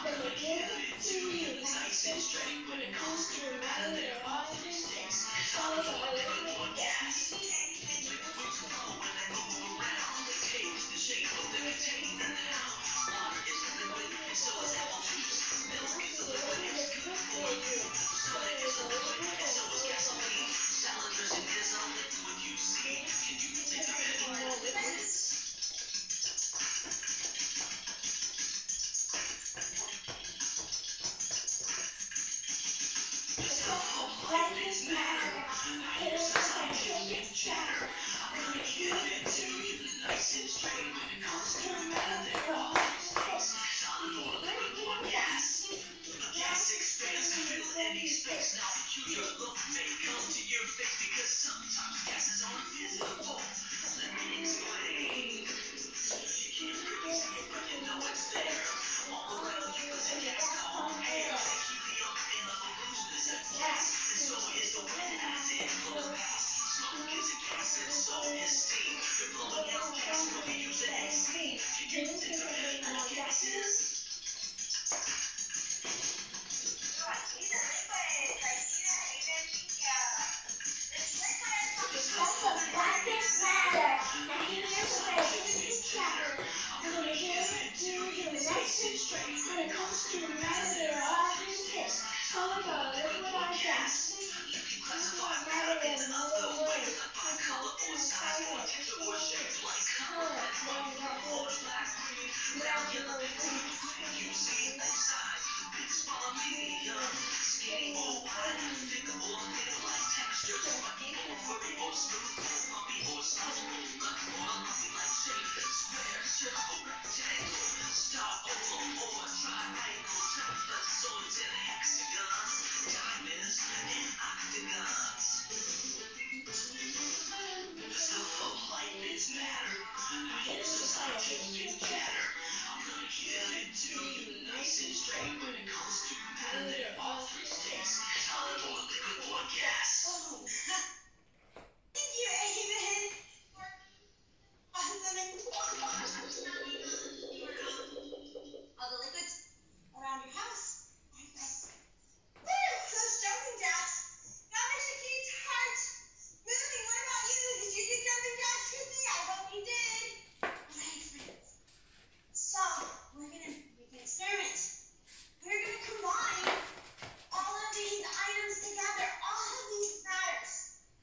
gonna give it to you nice and straight. When it comes to a matter that all mistakes, all of our liquid or gas. Liquids flow when they move around. The taste, the shape of the container now. Water is a liquid, and so is apple juice. Milk is a liquid, and it's good for you. Soda is a liquid, and so is gasoline. Salad dressing is a liquid, you see. Can you think of any more liquids? Life matter. Here's the scientific chatter. I'm gonna give it to you nice and straight. When it comes to a matter that all mistakes, solid or liquid or gas. Gas expands to fill any space. Now your look may come to your face because sometimes gases aren't visible. Let me explain. You can't really see it, but you know it's there. All around you is a gas called air. They keep the other in the illusion is a gas. And so is the wind as it blows past. Smoke is a gas and so is steam. You're blowing out gas when you use an AC. Can you think of any more gases? When it comes to the matter, there are mistakes. Solid or liquid or gas. You can classify matter in other ways, by color or size or texture or shape, like color, white, purple, black, green, brown, yellow, green. You see both sides, big, small, medium, skinny or wide, thickable, middle, like texture, spongy or furry or smooth, lumpy or soft, nut or lumpy like shape, square, circle, rectangle, star, oval, or triangle, trapezoids and hexagons, diamonds and octagons. So light is matter. Here's the scientific chatter. I'm gonna give it to you nice and straight. When it comes to matter, there are three states: solid or liquid or gas. Thank you, Aiden. All the liquids around your house. Woo! Those jumping jacks. That makes your kids' hearts. Mooney, what about you? Did you do jumping jacks with me? I hope you did. Amazing. So, we're gonna make an experiment. We're gonna combine all of these items together. All of these matters.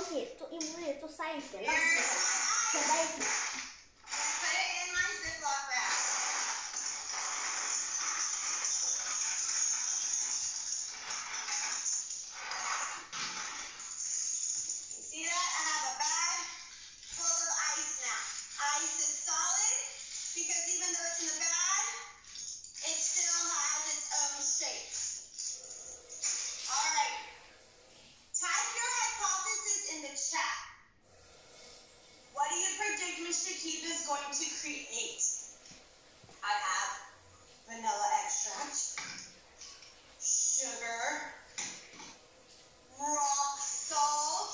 西做一屋里做 science 的，浪费铁杯子。 Put it in my Ziploc bag. See that? I have a bag full of ice now. Ice is solid because even though it's in the bag, it still has its own shape. All right. Type your hypothesis in the chat. What do you predict Mr. Keith is going to create? I have vanilla extract, sugar, rock salt,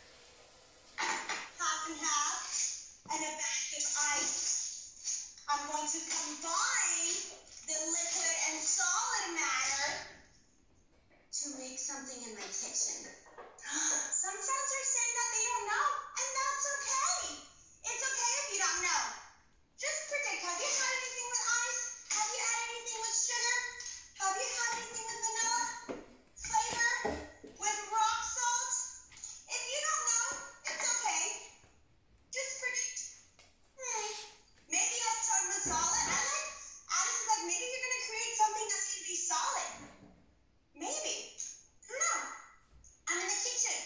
half and half, and a bag of ice. I'm going to combine the liquid and solid matter to make something in my kitchen. Some friends are saying that they don't know, and that's okay. It's okay if you don't know. Just predict. Have you had anything with ice? Have you had anything with sugar? Have you had anything with vanilla flavor? With rock salt? If you don't know, it's okay. Just predict. Maybe I'll start with solid. Alice is like, maybe you're going to create something that's going to be solid. Maybe. I don't know. I'm in the kitchen.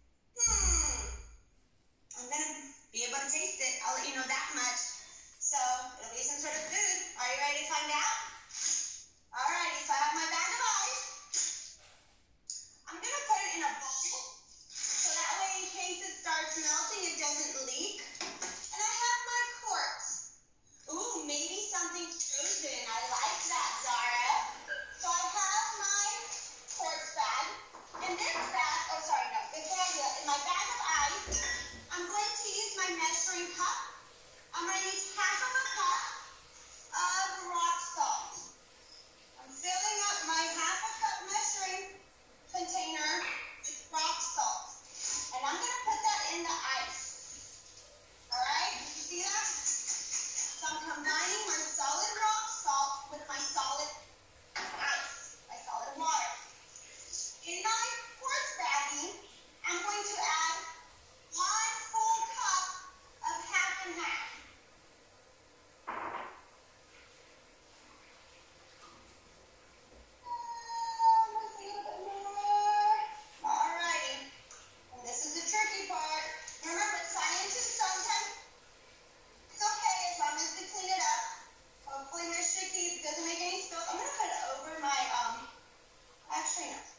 I'm going to be able to taste it. I'll let you know that much. So, it'll be some sort of food. Are you ready to find out? Alrighty, so I have my bag of ice. I'm going to put it in a bowl. So that way, in case it starts melting, it doesn't leak. And I have my quartz. Ooh, maybe something frozen. I like that, Zara. So I have my quartz bag. In this bag, oh sorry, no, this bag, in my bag of ice, I'm going to use my measuring cup. I'm going to use half of a cup of rock salt. I'm filling up my half a cup measuring container with rock salt. And I'm going to put that in the ice. Alright, you see that? So I'm combining my solid rock salt with my solid ice, my solid water. In my quartz bagging, I'm going to add 1 full cup of half and half. Let's see a little bit more. Alrighty. And this is the tricky part. Remember, scientists sometimes, it's okay as long as we clean it up. Hopefully Mr. Keith doesn't make any spills. I'm going to put it over my, actually no.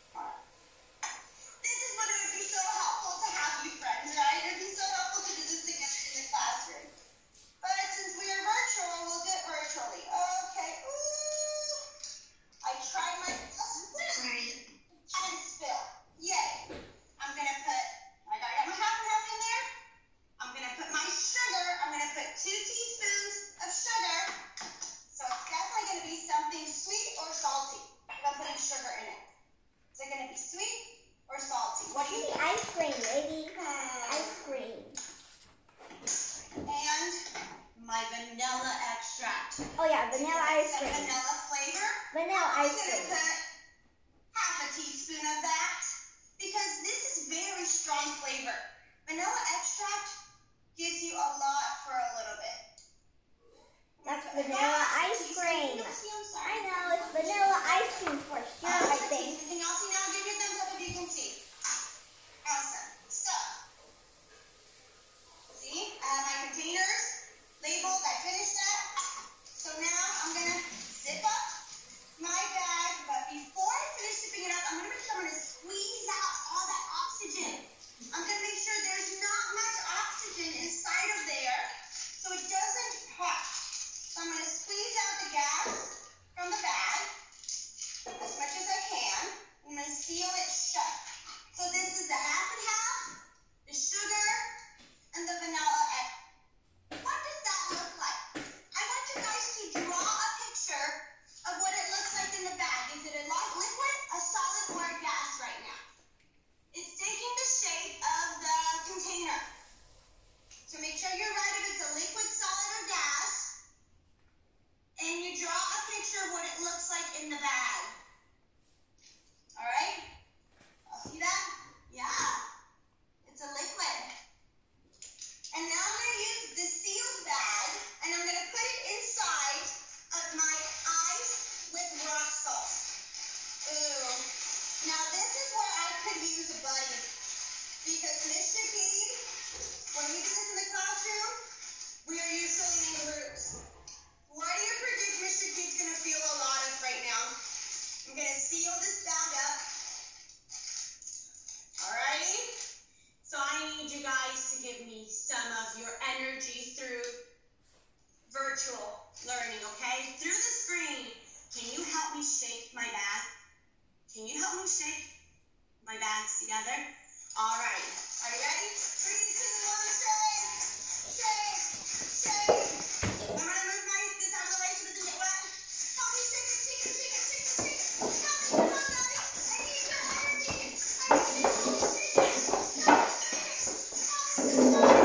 This is what it would be so helpful to have you friends, right? It would be so helpful to do this together in the classroom. But since we are virtual, we'll do it virtually. Okay. Ooh. I tried my best. I didn't spill. Yay. I'm going to put, I got my half and half in there. I'm going to put my sugar. I'm going to put 2 teaspoons of sugar. So it's definitely going to be something sweet or salty if I'm putting sugar in it. Is it going to be sweet or salty? What do you Maybe think? ice cream, maybe ice cream. And my vanilla extract. Oh yeah, vanilla ice Some cream. vanilla flavor. Vanilla I'm ice going to cream. put half a teaspoon of that because this is very strong flavor. Vanilla extract gives you a lot for a little bit. That's vanilla ice cream. I know, it's vanilla ice cream for sure, I think. Can y'all see now? Give me a thumbs up if you can see. Awesome. So, see, I have my containers labeled. I finished that. So now I'm going to zip up my bag. But before I finish zipping it up, I'm going to make sure I'm going to squeeze out all that oxygen. I'm going to make sure there's not much oxygen inside of there Because Miss Shakid, when we do this in the classroom, we are usually in groups. What do you predict Miss Shakid's going to feel a lot of right now? I'm going to seal this sound up. Alrighty? So I need you guys to give me some of your energy through virtual learning, okay? Through the screen, can you help me shake my bag? Can you help me shake my bags together? All right. Are you ready? 3, 2, 1, shake. Shake. Shake. I'm going to move this out of the way so it doesn't get wet. Help me shake it, shake it, shake it, shake it, shake it. Come on, guys. I need your energy. I need you to shake it. Help me shake it.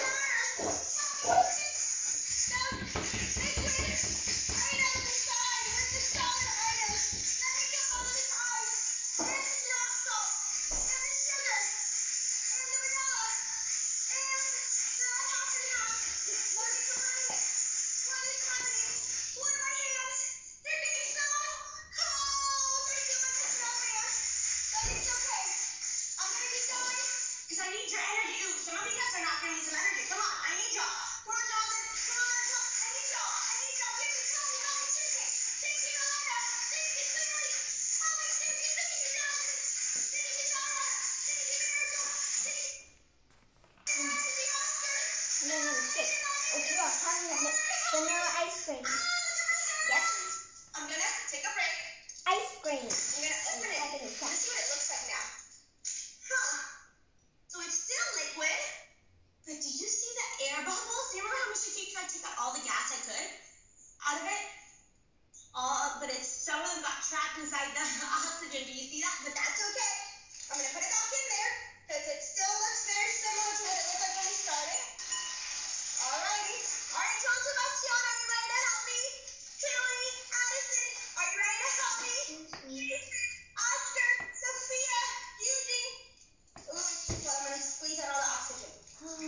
Vanilla ice cream. Yep. I'm gonna take a break. Ice cream. I'm gonna open it. Let's see what it looks like now. Huh. So it's still liquid, but did you see the air bubbles? Do you remember how Miss Shakid tried to take out all the gas I could out of it? But some of them got trapped inside the oxygen. Do you see that? But that's okay. I'm gonna put it back in there because it still looks very similar to what it looked like when we started. Alrighty. Alright, John Sebastian, are you ready to help me? Tilly, Addison, are you ready to help me? Oscar, Sophia, Eugene. Ooh, so I'm going to squeeze out all the oxygen. 3, 2, 1.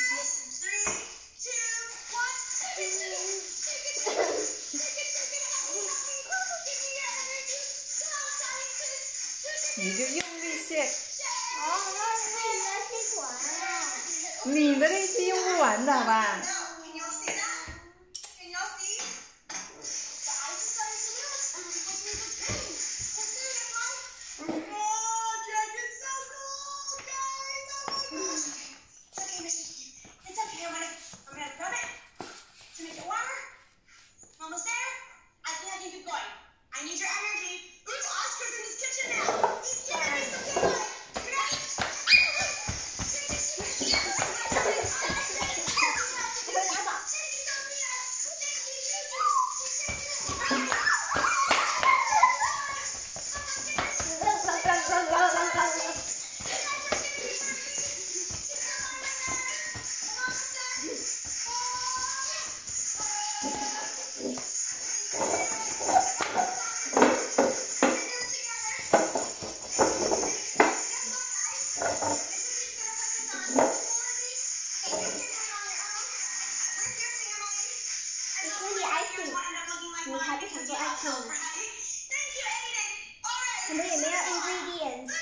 Shake it, shake it, shake it, shake it, shake it, shake it, help me, help me. Give me your energy. Come on, scientists. 你就用力shake， 哦，那是为了吸管。 你的力气用不完的好吧？ 你还不想做爱看？我们也没有 ingredients。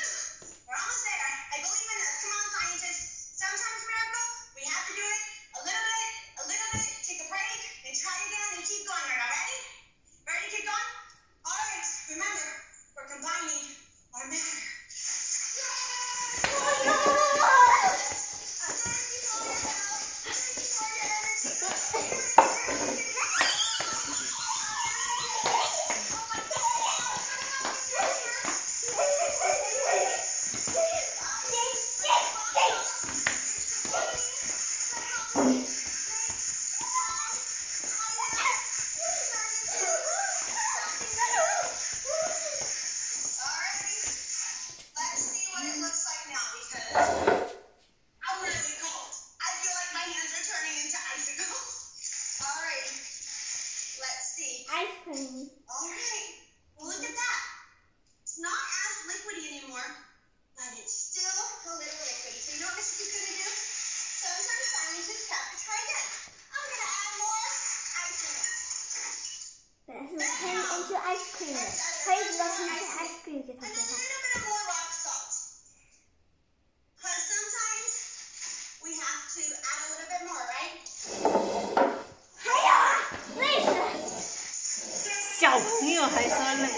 有还酸嘞。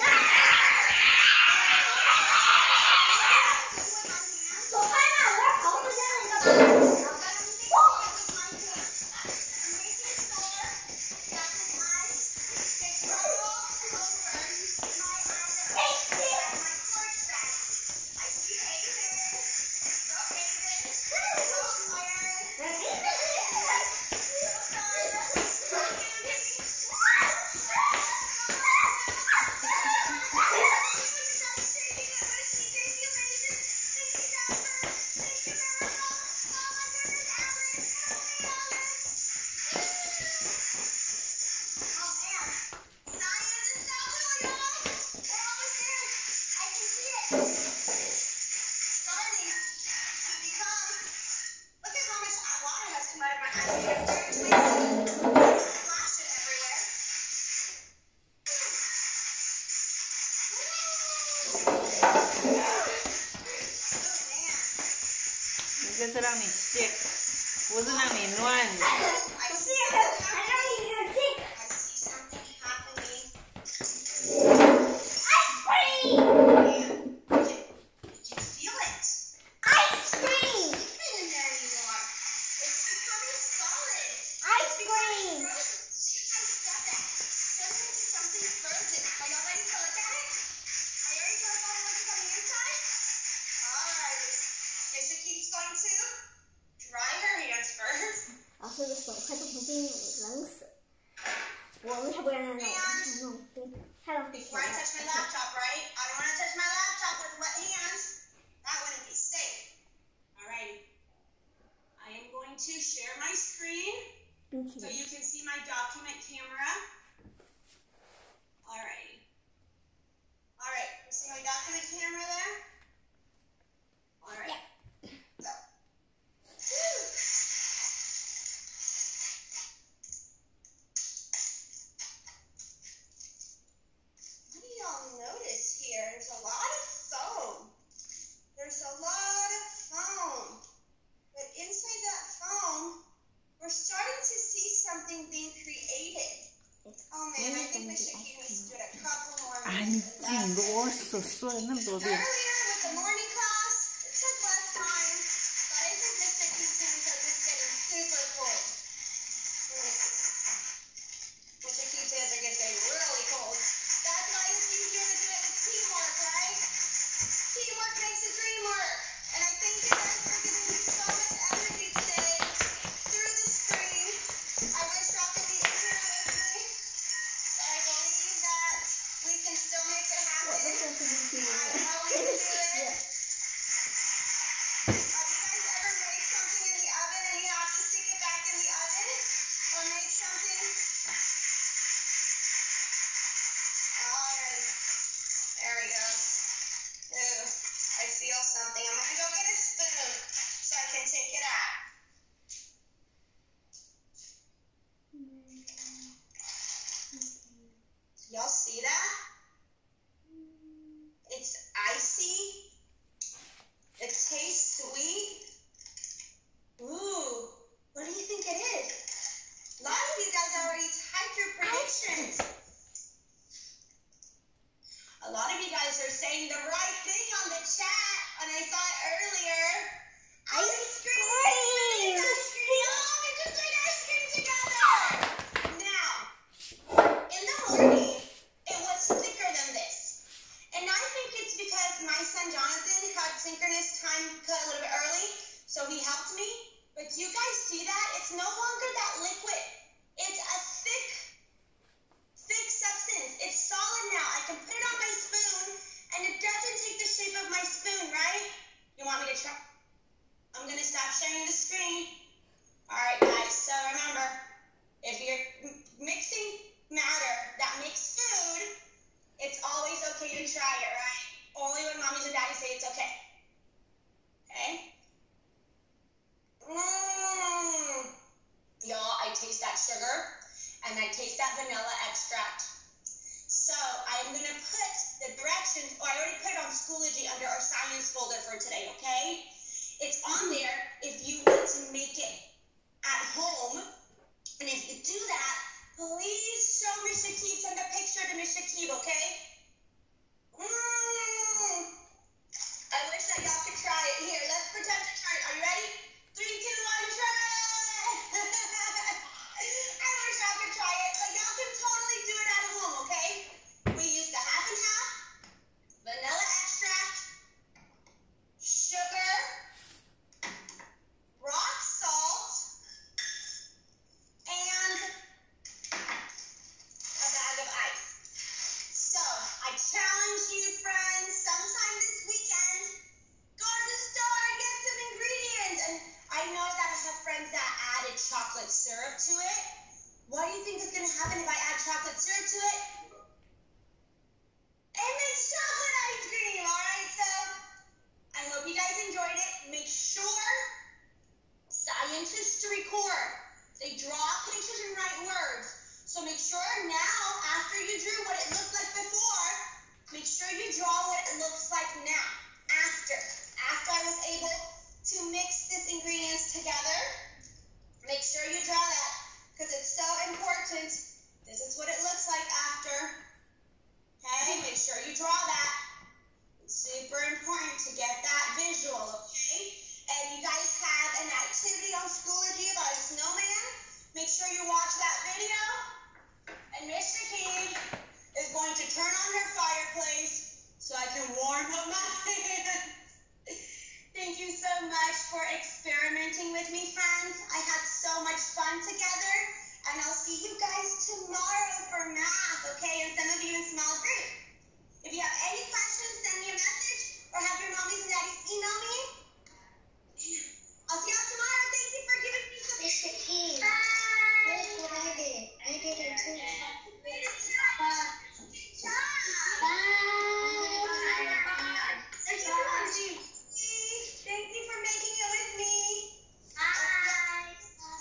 走开吧，我要跑回家了，你干嘛？ 这是让你shake，不是让你乱。 不是，还让你冷静。Ice cream! Ice cream! Ice cream! Going to dry her hands first. 老师的手快冻成冰，冷死了。我为啥不让他弄？弄冰，太浪费钱 Before I 了。 touch my laptop, right? I don't want to touch my laptop with wet hands. That wouldn't be safe. Alrighty. I am going to share my screen 冰淇 so 淋。 you can see my document camera. Alrighty. Alright, you see my document camera there? Alright. So. What do y'all notice here? There's a lot of foam. There's a lot of foam. But inside that foam, we're starting to see something being created. Oh man, I think Mr. King needs to do it a couple more 安 minutes. 静，我所说了那么多遍。 Earlier with the morning class, it took less time, but I think Mr. King's hands are just getting super cold. Let me see. Mr. King's hands are getting really cold. That's why it's easier to do it with teamwork, right? Teamwork makes the dream work. And I think you guys are giving me so much energy today through the screen. I wish y'all could be in here with me, but I believe that we can still make it 我 happen. 都是冰淇淋。 I know we can do it. Have you guys ever made something in the oven and you have to stick it back in the oven? Or make something? Alright. There we go. Ooh, I feel something. I'm gonna go get a spoon so I can take it out. Y'all see that? It's icy. It tastes sweet. Ooh, what do you think it is? A lot of you guys already typed your predictions. A lot of you guys are saying the right thing on the chat, and I saw it earlier. Ice cream! Ice cream! Oh, we just made ice cream together! Now, in the morning, it was thicker than this. And I think it's because my son Jonathan had synchronous time cut a little bit early, so he helped me. But do you guys see that? It's no longer that liquid. It's a thick substance. It's solid now. I can put it on my spoon, and it doesn't take the shape of my spoon, right? You want me to try? I'm going to stop sharing the screen. All right, guys. So remember, if you're mixing matter that makes food, it's always okay to try it, right? Only when mommies and daddies say it's okay. Okay? Y'all, I taste that sugar, and I taste that vanilla extract. So I'm going to put the directions, I already put it on Schoology under our science folder for today, okay? It's on there if you want to make it at home. And if you do that, Please show Miss Shakib, send a picture to Miss Shakib, okay? I wish that y'all could try it. Here, let's pretend to try it. Are you ready? 3, 2, 1, try it! I wish y'all could try it, but y'all can totally do it at home, okay? We use the half and half, vanilla extract, sugar, rock salt, and a bag of ice. So, I challenge you, friends, sometime this weekend, go to the store and get some ingredients. And I know that I have friends that added chocolate syrup to it. What do you think is going to happen if I add chocolate syrup to it? It makes chocolate ice cream, alright? So, I hope you guys enjoyed it. Make sure scientists to record. They draw pictures and write words. So make sure now, after you drew what it looked like before, make sure you draw what it looks like now. After I was able to mix these ingredients together, make sure you draw that because it's so important. This is what it looks like after. Okay, make sure you draw that. It's super important to get that visual, okay? And you guys have an activity on Schoology about a snowman. Make sure you watch that video. And Miss Shakib is going to turn on her fireplace so I can warm up my hands. Thank you so much for experimenting with me, friends. I had so much fun together. And I'll see you guys tomorrow for math, okay? And some of you in small group. If you have any questions, send me a message or have your mommies and daddies email me. I'll see y'all tomorrow. Thank you for giving me some. Miss Shakib. Bye. Look what I did. I did it too. Thank you for making it with me. Bye.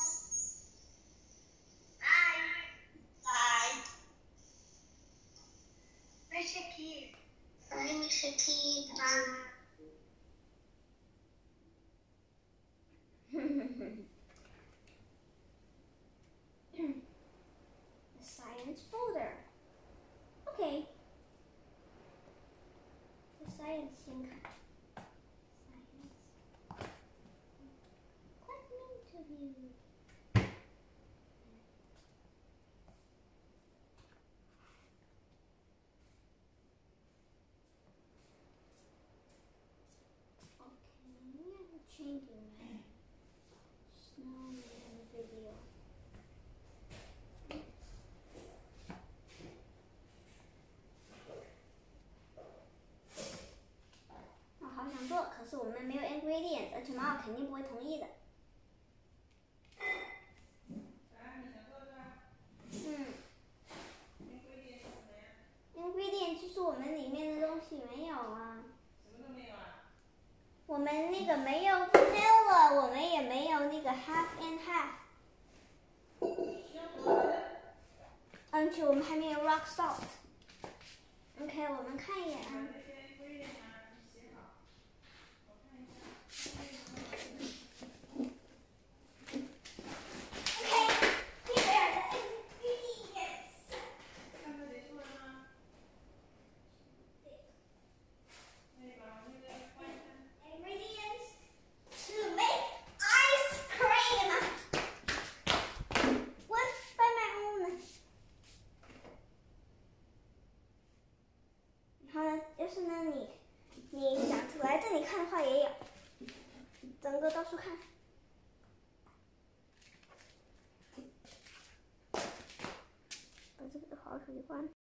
Bye. Bye. Miss Shakib. Bye, Miss Shakib. Bye. The science folder. Okay. The science thing. Science. Quick interview. Okay, I'm changing my snowman video.我好想做，可是我们没有 ingredient， 而且妈妈肯定不会同意的。ingredient 就是我们里面的东西没有啊。我们那个没有 vanilla， 我们也没有那个 half and half。而且我们还没有 rock salt。OK， 我们看一眼啊。就是呢，你想来这里看的话也有，整个到处看。把这个好好手机关。